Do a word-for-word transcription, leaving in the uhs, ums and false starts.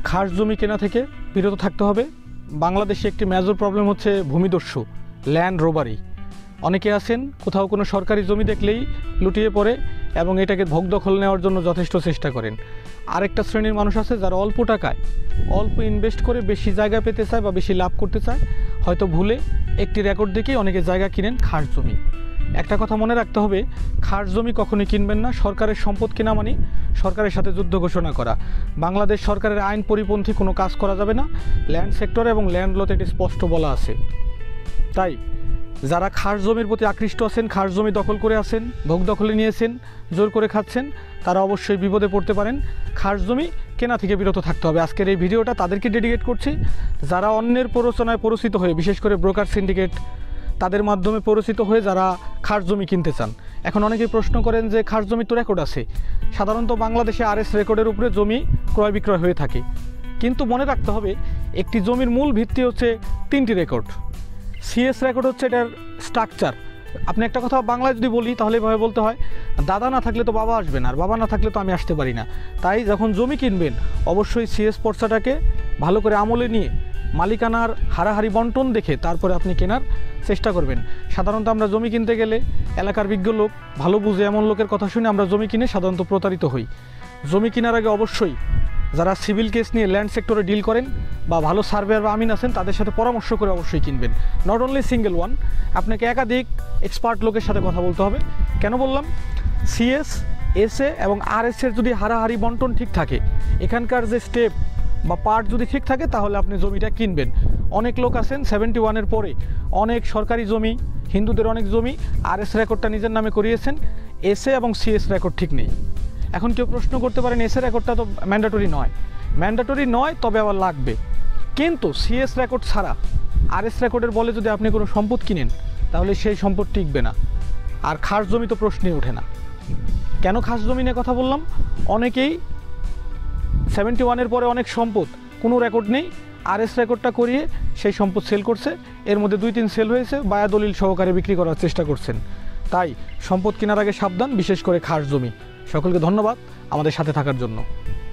খাস জমি কেনা থেকে বিরত থাকতে হবে। বাংলাদেশে একটি মেজর প্রবলেম হচ্ছে ভূমিদস্যু, ল্যান্ড রোবারি। অনেকে আছেন কোথাও কোনো সরকারি জমি দেখলেই লুটিয়ে পড়ে এবং এটাকে ভোগ দখল নেওয়ার জন্য যথেষ্ট চেষ্টা করেন। আরেকটা শ্রেণীর মানুষ আছে যারা অল্প টাকায় অল্প ইনভেস্ট করে বেশি জায়গা পেতে চায় বা বেশি লাভ করতে চায়, হয়তো ভুলে একটি রেকর্ড দেখেই অনেকে জায়গা কিনেন খাস জমি। একটা কথা মনে রাখতে হবে, খাস জমি কখনোই কিনবেন না। সরকারের সম্পদ কেনা মানে সরকারের সাথে যুদ্ধ ঘোষণা করা। বাংলাদেশ সরকারের আইন পরিপন্থী কোনো কাজ করা যাবে না। ল্যান্ড সেক্টরে এবং ল্যান্ড লতে এটি স্পষ্ট বলা আছে। তাই যারা খাস জমির প্রতি আকৃষ্ট আছেন, খাস জমি দখল করে আছেন, ভোগ দখলে নিয়েছেন, জোর করে খাচ্ছেন, তারা অবশ্যই বিপদে পড়তে পারেন। খাস জমি কেনা থেকে বিরত থাকতে হবে। আজকের এই ভিডিওটা তাদেরকে ডেডিকেট করছি যারা অন্যের প্ররোচনায় পরিচিত হয়ে, বিশেষ করে ব্রোকার সিন্ডিকেট তাদের মাধ্যমে পরিচিত হয়ে যারা খাস জমি কিনতে চান। এখন অনেকেই প্রশ্ন করেন যে খাস জমি তো রেকর্ড আছে। সাধারণত বাংলাদেশে আর এস রেকর্ডের উপরে জমি ক্রয় বিক্রয় হয়ে থাকে, কিন্তু মনে রাখতে হবে একটি জমির মূল ভিত্তি হচ্ছে তিনটি রেকর্ড। সিএস রেকর্ড হচ্ছে এটার স্ট্রাকচার। আপনি একটা কথা বাংলায় যদি বলি তাহলে এভাবে বলতে হয়, দাদা না থাকলে তো বাবা আসবে না, আর বাবা না থাকলে তো আমি আসতে পারি না। তাই যখন জমি কিনবেন অবশ্যই সিএস পর্চাটাকে ভালো করে আমলে নিয়ে মালিকানার হারাহারি বন্টন দেখে তারপরে আপনি কেনার চেষ্টা করবেন। সাধারণত আমরা জমি কিনতে গেলে এলাকার বিজ্ঞ লোক, ভালো বুঝে এমন লোকের কথা শুনে আমরা জমি কিনে সাধারণত প্রতারিত হই। জমি কেনার আগে অবশ্যই যারা সিভিল কেস নিয়ে ল্যান্ড সেক্টরে ডিল করেন বা ভালো সার্ভেয়ার বা আমিন আছেন তাদের সাথে পরামর্শ করে অবশ্যই কিনবেন। নট অনলি সিঙ্গেল ওয়ান, আপনাকে একাধিক এক্সপার্ট লোকের সাথে কথা বলতে হবে। কেন বললাম? সিএস, এসএ এবং আরএস এর যদি হারাহারি বন্টন ঠিক থাকে, এখানকার যে স্টেপ বা পার্ট যদি ঠিক থাকে, তাহলে আপনি জমিটা কিনবেন। অনেক লোক আছেন সেভেন্টি ওয়ানের পরে অনেক সরকারি জমি, হিন্দুদের অনেক জমি আরএস রেকর্ডটা নিজের নামে করিয়েছেন, এসএ এবং সিএস রেকর্ড ঠিক নেই। এখন কেউ প্রশ্ন করতে পারেন এসএ রেকর্ডটা তো ম্যান্ডেটরি নয়। ম্যান্ডেটরি নয়, তবে আবার লাগবে। কিন্তু সিএস রেকর্ড ছাড়া আরএস রেকর্ডের বলে যদি আপনি কোনো সম্পদ কিনেন তাহলে সেই সম্পদ টিকবে না। আর খাস জমি তো প্রশ্নই ওঠে না। কেন খাস জমি নিয়ে কথা বললাম? অনেকেই সেভেন্টি ওয়ানের পরে অনেক সম্পদ কোনো রেকর্ড নেই, আরএস রেকর্ডটা করিয়ে সেই সম্পদ সেল করছে। এর মধ্যে দুই তিন সেল হয়েছে, বায়া দলিল সহকারে বিক্রি করার চেষ্টা করছেন। তাই সম্পদ কেনার আগে সাবধান, বিশেষ করে খাস জমি। সকলকে ধন্যবাদ আমাদের সাথে থাকার জন্য।